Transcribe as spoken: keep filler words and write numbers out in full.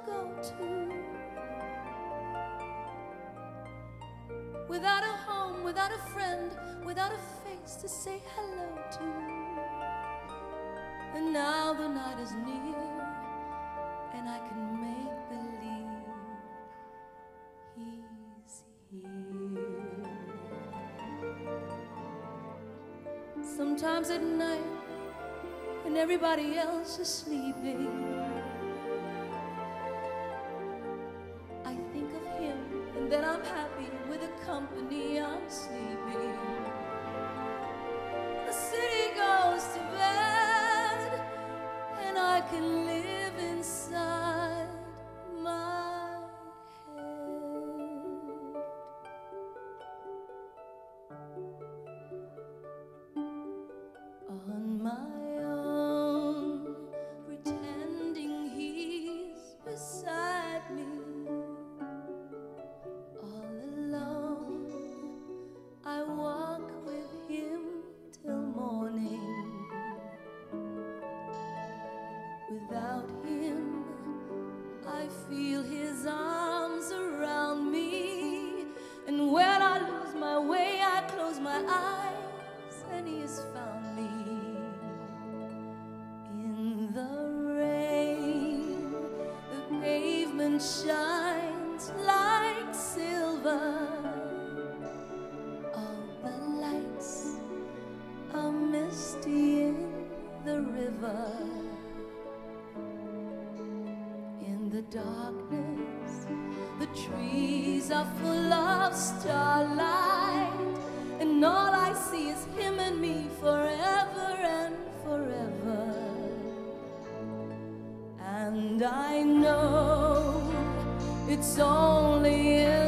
go to, without a home, without a friend, without a face to say hello to. And now the night is near, and I can make believe he's here. Sometimes at night, when everybody else is sleeping, I think of him, and then I'm happy with the company I'm sleeping. The city goes to bed, and I can live inside my head. On my own, pretending he's beside me. All alone, I walk with him till morning. Without him, I feel his arms around me. And when I lose my way, I close my eyes, and he has found me. In the rain, the pavement shines like silver. All the lights are misty in the river. In the darkness, the trees are full of starlight, and all I see is him and me forever and forever. And I know it's only in